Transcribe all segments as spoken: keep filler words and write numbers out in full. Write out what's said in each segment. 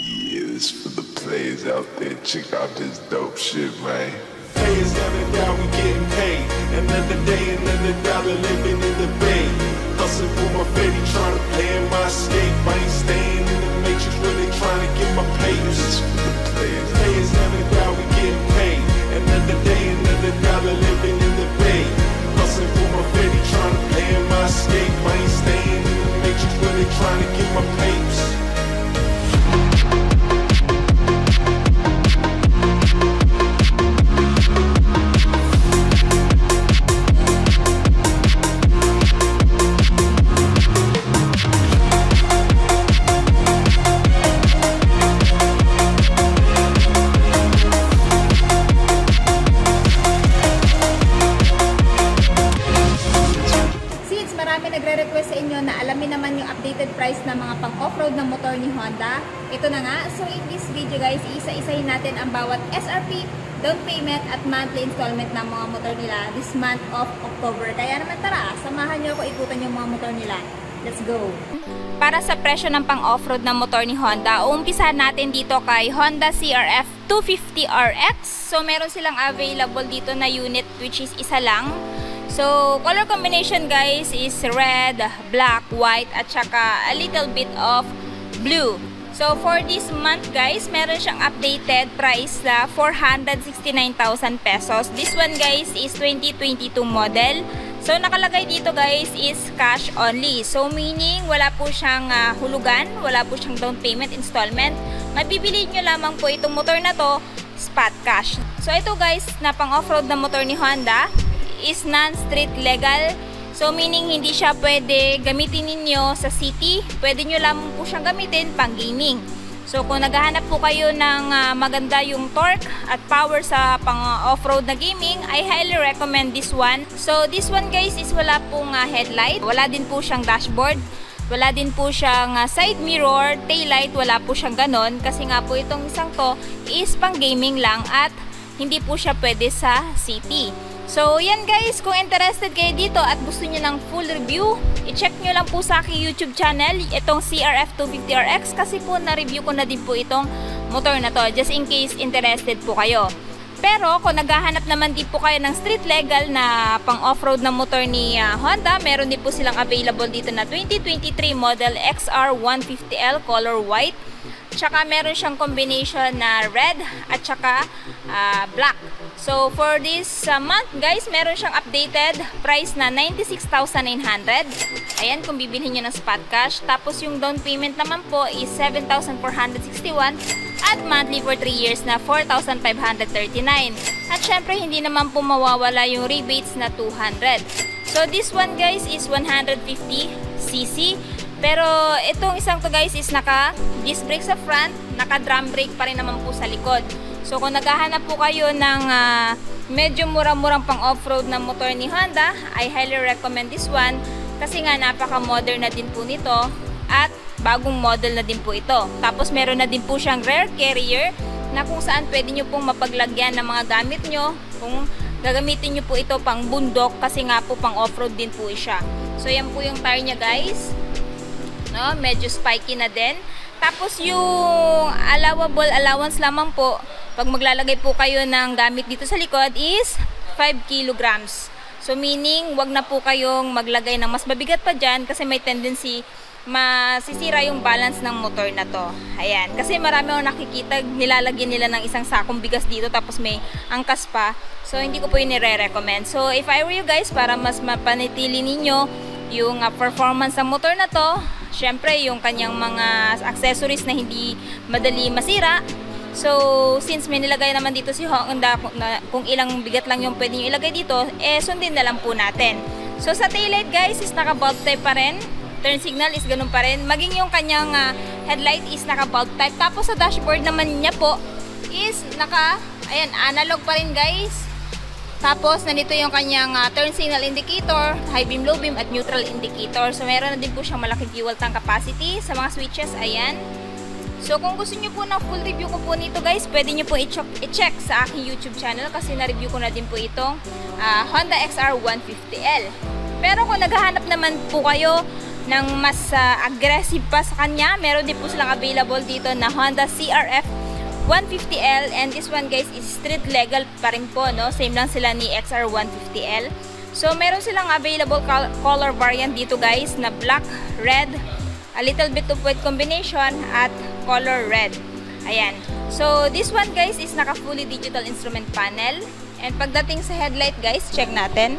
Years for the players out there, check out this dope shit, man. Players never die, we getting paid. Another day, another dollar living in the bay. Hustling for my baby, trying to play in my escape. I ain't staying in the matrix, really trying to get my papers. This for the players. Players never die, we getting paid. Another day, another dollar living in the bay. Hustling for my baby, trying to play in my escape. I ain't staying in the matrix, really trying to get my papers. Nagre-request sa inyo na alamin naman yung updated price ng mga pang-offroad na motor ni Honda. Ito na nga. So in this video guys, isa-isahin natin ang bawat S R P, down payment at monthly installment ng mga motor nila this month of October. Kaya naman tara, samahan nyo ako ikutan yung mga motor nila. Let's go! Para sa presyo ng pang-offroad na motor ni Honda, uumpisahan natin dito kay Honda C R F two fifty R X. So meron silang available dito na unit which is isa lang. So, color combination guys is red, black, white, at saka a little bit of blue. So, for this month guys, meron siyang updated price na four hundred sixty-nine thousand pesos. This one guys is twenty twenty-two model. So, nakalagay dito guys is cash only. So, meaning wala po siyang uh, hulugan, wala po siyang down payment installment. Mabibili nyo lamang po itong motor na to, spot cash. So, ito guys, na pang off-road na motor ni Honda is non-street legal. So meaning hindi siya pwede gamitin ninyo sa city. Pwede nyo lang po siyang gamitin pang gaming. So kung naghahanap po kayo ng uh, maganda yung torque at power sa pang off-road na gaming, I highly recommend this one. So this one guys is wala pong uh, headlight. Wala din po siyang dashboard. Wala din po siyang uh, side mirror, taillight. Wala po siyang ganon. Kasi nga po itong isang to is pang gaming lang at hindi po siya pwede sa city. So, yan guys, kung interested kayo dito at gusto niyo ng full review, i-check nyo lang po sa aking YouTube channel, itong C R F two fifty R X, kasi po na-review ko na din po itong motor na to, just in case interested po kayo. Pero, kung naghahanap naman din po kayo ng street legal na pang off-road na motor ni uh, Honda, meron din po silang available dito na twenty twenty-three model X R one fifty L color white. Tsaka meron siyang combination na red at tsaka uh, black. So for this uh, month guys, meron siyang updated price na ninety-six thousand nine hundred. Ayan, kung bibilhin nyo ng spot cash. Tapos yung down payment naman po is seven thousand four hundred sixty-one at monthly for three years na four thousand five hundred thirty-nine. At syempre hindi naman po mawawala yung rebates na two hundred. So this one guys is one hundred fifty C C. Pero itong isang to guys is naka disc brake sa front, naka drum brake pa rin naman po sa likod. So kung naghahanap po kayo ng uh, medyo murang-murang pang off-road na motor ni Honda, I highly recommend this one kasi nga napaka-modern na din po nito at bagong model na din po ito. Tapos meron na din po siyang rear carrier na kung saan pwede nyo pong mapaglagyan ng mga gamit nyo kung gagamitin nyo po ito pang bundok kasi nga po pang off-road din po siya. So yan po yung tire niya guys. No, medyo spiky na din. Tapos yung allowable allowance lamang po pag maglalagay po kayo ng gamit dito sa likod is five kilograms. So meaning wag na po kayong maglagay ng mas mabigat pa dyan kasi may tendency masisira yung balance ng motor na to. Ayan, kasi marami akong nakikita nilalagyan nila ng isang sakong bigas dito tapos may angkas pa. So hindi ko po yun nire-recommend. So if I were you guys, para mas mapanatili ninyo yung uh, performance ng motor na to, syempre yung kanyang mga accessories na hindi madali masira. So since may nilagay naman dito si Honda kung, na, kung ilang bigat lang yung pwede nyo ilagay dito, eh sundin na lang po natin. So sa taillight guys is naka bulb type pa rin. Turn signal is ganun pa rin. Maging yung kanyang uh, headlight is naka bulb type. Tapos sa dashboard naman niya po is naka, ayan, analog pa rin guys. Tapos, nandito yung kanyang uh, turn signal indicator, high beam, low beam, at neutral indicator. So, meron na din po siyang malaking fuel tank capacity sa mga switches. Ayan. So, kung gusto nyo po ng full review ko po nito guys, pwede nyo po i-check sa aking YouTube channel kasi na-review ko na din po itong uh, Honda X R one fifty L. Pero kung naghahanap naman po kayo ng mas uh, aggressive pa sa kanya, meron din po silang available dito na Honda C R F one fifty L, and this one guys is street legal pa rin po, no? Same lang sila ni X R one fifty L. So meron silang available color variant dito guys na black, red, a little bit of white combination at color red. Ayan. So this one guys is naka fully digital instrument panel, and pagdating sa headlight guys, check natin.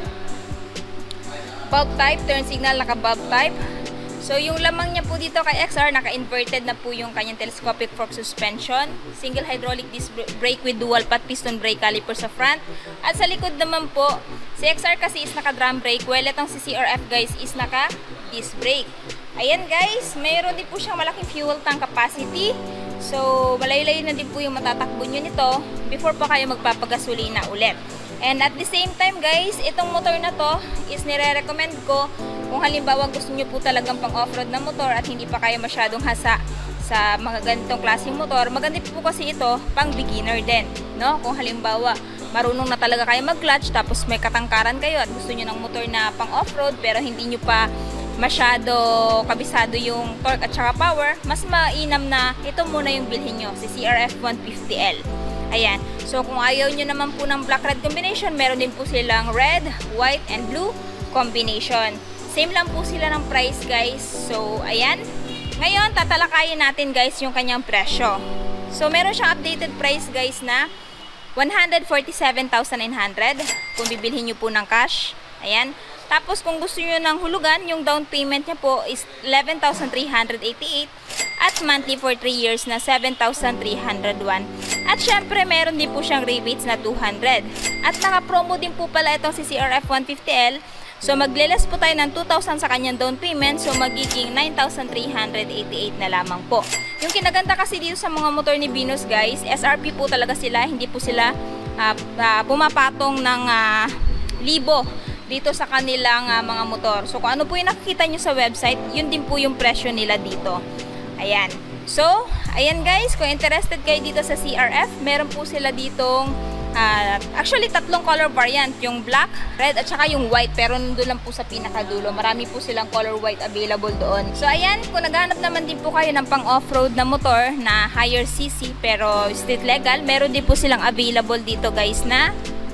Bulb type, turn signal, naka bulb type. So, yung lamang niya po dito kay X R, naka-inverted na po yung kanyang telescopic fork suspension. Single hydraulic disc brake with dual pat piston brake caliper sa front. At sa likod naman po, si X R kasi is naka-drum brake, while itong si C R F guys is naka-disc brake. Ayan guys, mayroon din po siyang malaking fuel tank capacity. So, malayo-layo na din po yung matatakbo nyo nito before pa kayo magpapagasolina ulit. And at the same time guys, itong motor na to is nire-recommend ko kung halimbawa gusto nyo po talagang pang off-road na motor at hindi pa kayo masyadong hasa sa mga ganitong klaseng motor. Maganda po kasi ito pang beginner din, no? Kung halimbawa marunong na talaga kayo mag-clutch tapos may katangkaran kayo at gusto nyo ng motor na pang off-road pero hindi nyo pa masyado kabisado yung torque at saka power, mas mainam na ito muna yung bilhin nyo, si C R F one fifty L. Ayan. So, kung ayaw nyo naman po ng black-red combination, meron din po silang red, white, and blue combination. Same lang po sila ng price, guys. So, ayan. Ngayon, tatalakayin natin, guys, yung kanyang presyo. So, meron siyang updated price, guys, na one hundred forty-seven thousand nine hundred kung bibilhin nyo po ng cash. Ayan. Tapos, kung gusto nyo ng hulugan, yung down payment niya po is eleven thousand three hundred eighty-eight at monthly for three years na seven thousand three hundred one. At syempre, meron din po siyang rebates na two hundred. At naka-promo din po pala itong si C R F one fifty L. So, magle-less po tayo ng two thousand sa kanyang down payment. So, magiging nine thousand three hundred eighty-eight na lamang po. Yung kinaganda kasi dito sa mga motor ni Venus, guys, S R P po talaga sila. Hindi po sila uh, uh, pumapatong ng uh, libo dito sa kanilang uh, mga motor. So, kung ano po yung nakikita nyo sa website, yun din po yung presyo nila dito. Ayan. So, ayan guys, kung interested kayo dito sa C R F, meron po sila ditong uh, actually tatlong color variant, yung black, red at saka yung white, pero nandun lang po sa pinakadulo. Marami po silang color white available doon. So ayan, kung naghahanap naman din po kayo ng pang off-road na motor na higher C C pero street legal, meron din po silang available dito guys na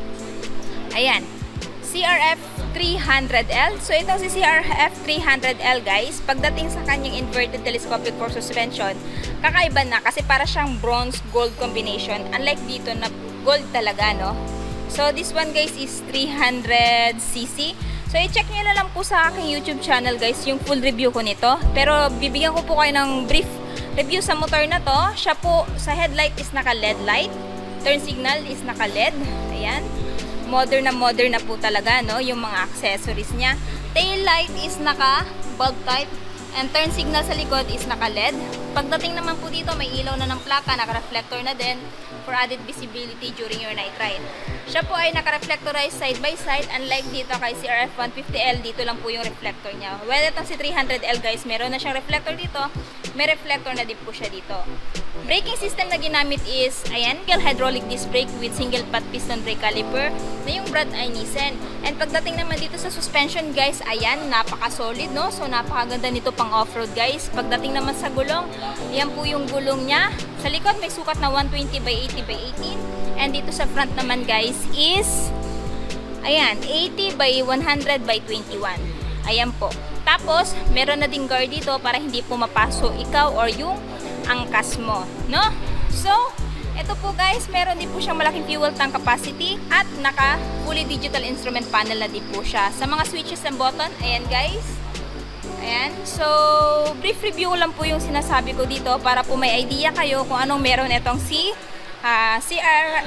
ayan, C R F three hundred L. So, itong si C R F three hundred L guys, pagdating sa kanyang inverted telescopic fork suspension, kakaiba na kasi para siyang bronze gold combination. Unlike dito na gold talaga, no? So, this one guys is three hundred C C. So, i-check nyo na lang po sa aking YouTube channel guys yung full review ko nito. Pero, bibigyan ko po kayo ng brief review sa motor na to. Siya po, sa headlight is naka L E D light. Turn signal is naka L E D. Ayan. Modern na modern na po talaga, no? Yung mga accessories niya. Tail light is naka bulb type. And turn signal sa likod is naka L E D. Pagdating naman po dito, may ilaw na ng plaka, naka-reflector na din for added visibility during your night ride. Siya po ay naka-reflectorized side by side. Unlike dito kay C R F one fifty L, dito lang po yung reflector niya. Well, itong si three hundred L guys, meron na siyang reflector dito. May reflector na din po siya dito. Braking system na ginamit is, ayan, single hydraulic disc brake with single pat piston brake caliper na yung brand ay Nissan. And pagdating naman dito sa suspension guys, ayan, napaka-solid, no? So, napakaganda nito pang off-road guys. Pagdating naman sa gulong, yan po yung gulong niya. Sa likod, may sukat na one twenty by eighty by eighteen. And dito sa front naman guys is, ayan, eighty by one hundred by twenty-one. Ayan po. Tapos, meron na din guard dito para hindi po mapaso ikaw or yung angkas mo, no? So, ito po guys, meron din po siyang malaking fuel tank capacity at naka fully digital instrument panel na din po siya. Sa mga switches and button, ayan guys. Ayan. So, brief review lang po yung sinasabi ko dito para po may idea kayo kung anong meron itong si uh, C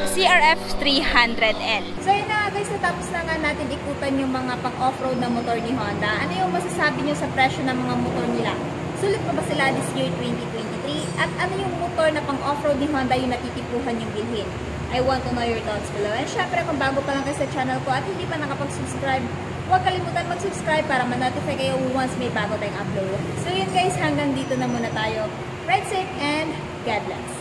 R F three hundred L. So, yun na guys, natapos na nga natin ikutan yung mga pang-off-road na motor ni Honda. Ano yung masasabi nyo sa presyo ng mga motor nila? Sulit pa ba sila this year twenty twenty-three? At ano yung motor na pang off-road ni Honda yung natitipuhan yung bilhin? I want to know your thoughts below. And syempre, kung bago pa lang kayo sa channel ko at hindi pa nakapag-subscribe, huwag kalimutan mag-subscribe para ma-notify kayo once may bago tayong upload. So yun guys, hanggang dito na muna tayo. Ride safe and God bless!